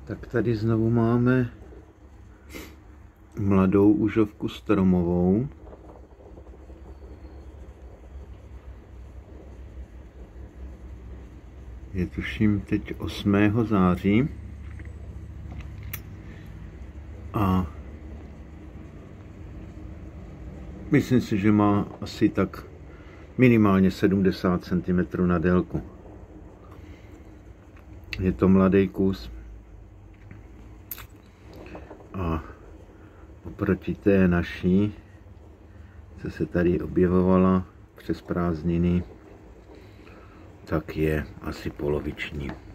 Tak tady znovu máme mladou užovku stromovou. Je tuším teď 8. září. A myslím si, že má asi tak minimálně 70 cm na délku. Je to mladý kus. A oproti té naší, co se tady objevovala přes prázdniny, tak je asi poloviční.